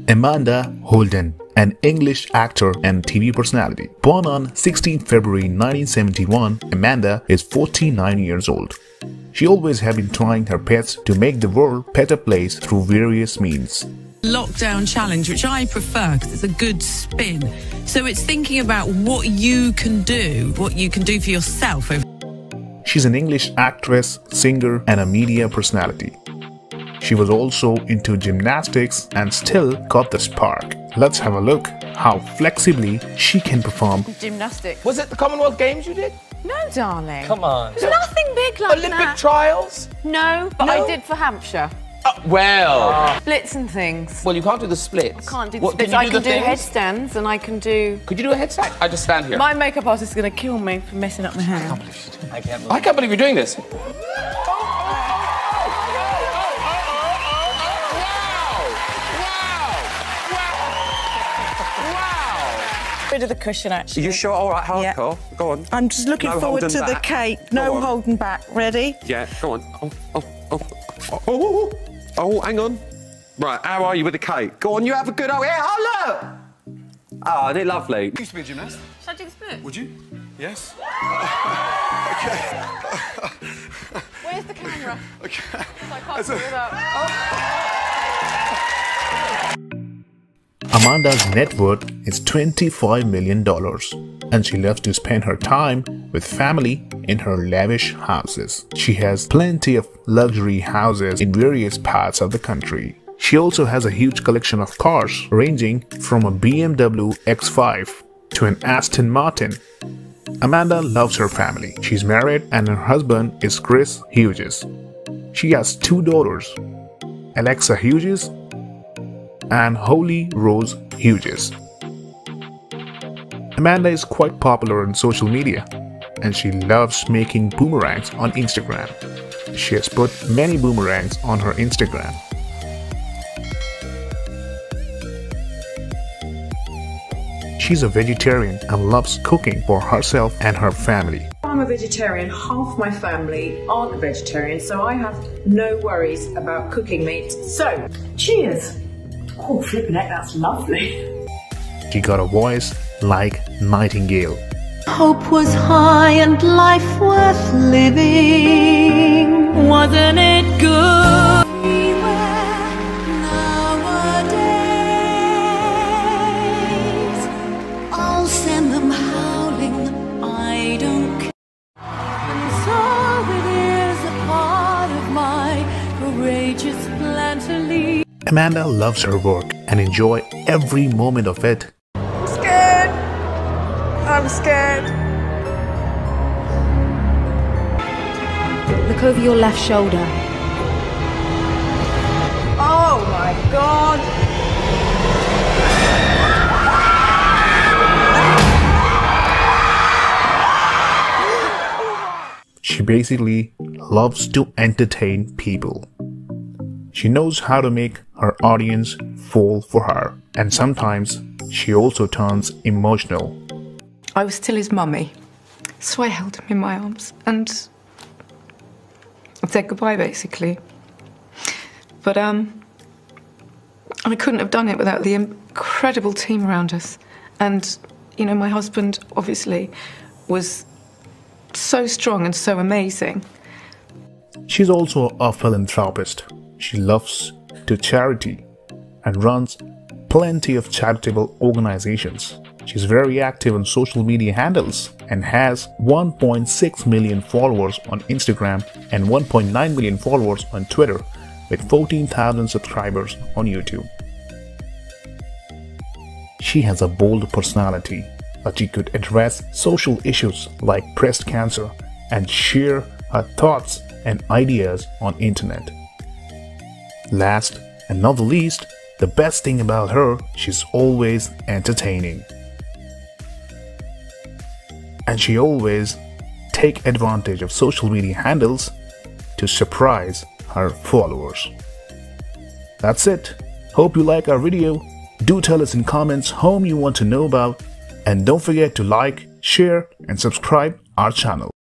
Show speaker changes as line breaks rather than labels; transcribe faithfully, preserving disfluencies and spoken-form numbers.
Amanda Holden, an English actor and T V personality. Born on sixteenth February nineteen seventy-one, Amanda is forty-nine years old. She always has been trying her best to make the world a better place through various means.
Lockdown challenge, which I prefer because it's a good spin. So it's thinking about what you can do, what you can do for yourself.
She's an English actress, singer, and a media personality. She was also into gymnastics and still got the spark. Let's have a look how flexibly she can perform.
Gymnastics.
Was it the Commonwealth Games you did?
No, darling.
Come on.
There's nothing big like
Olympic
that.
trials?
No, but
No?
I did for Hampshire.
Oh, well.
Splits and things.
Well, you can't do the splits.
I can't do the
What,
splits.
can
I
you
can
do,
do
the things?
headstands and I can do...
Could you do a headstand? I just stand here.
My makeup artist is going to kill me for messing up my hair.
I can't believe she's doing that. I can't believe you're doing this.
Rid of the cushion, actually.
Are you sure? All right, hardcore. Yeah. Go on.
I'm just looking
No
forward
holding
to the
back.
cake.
Go
No
on.
holding back. Ready?
Yeah, go on. Oh, oh, oh, oh, oh, oh, hang on. Right, how are you with the cake? Go on, you have a good old... Yeah, oh, look! Oh, they're lovely.
You used to be a gymnast.
Should I do the split?
Would you? Yes. Okay.
Where's the camera?
Okay.
So I can't
That's
do
a-
that.
Amanda's net worth is twenty-five million dollars, and she loves to spend her time with family in her lavish houses. She has plenty of luxury houses in various parts of the country. She also has a huge collection of cars, ranging from a B M W X five to an Aston Martin. Amanda loves her family. She's married and her husband is Chris Hughes. She has two daughters, Alexa Hughes and Holy Rose Hughes. Amanda is quite popular on social media and she loves making boomerangs on Instagram. She has put many boomerangs on her Instagram. She's a vegetarian and loves cooking for herself and her family.
I'm a vegetarian, half my family aren't vegetarian, so I have no worries about cooking meat. So, cheers! Oh, flipping heck, that's lovely.
She got a voice like Nightingale.
Hope was high and life worth living. Wasn't it good? Nowadays, I'll send them howling. I don't care. And so it is a part of my courageous plan to leave.
Amanda loves her work and enjoys every moment of it.
I'm scared. I'm scared.
Look over your left shoulder.
Oh, my God.
She basically loves to entertain people. She knows how to make her audience fall for her, and sometimes she also turns emotional.
I was still his mummy, so I held him in my arms and I said goodbye, basically. But um, I couldn't have done it without the incredible team around us. And, you know, my husband, obviously, was so strong and so amazing.
She's also a philanthropist. She loves to charity and runs plenty of charitable organizations. She's very active on social media handles and has one point six million followers on Instagram and one point nine million followers on Twitter, with fourteen thousand subscribers on YouTube. She has a bold personality that she could address social issues like breast cancer and share her thoughts and ideas on internet. Last and not the least, the best thing about her, she's always entertaining. And she always take advantage of social media handles to surprise her followers. That's it. Hope you like our video. Do tell us in comments whom you want to know about, and don't forget to like, share and subscribe our channel.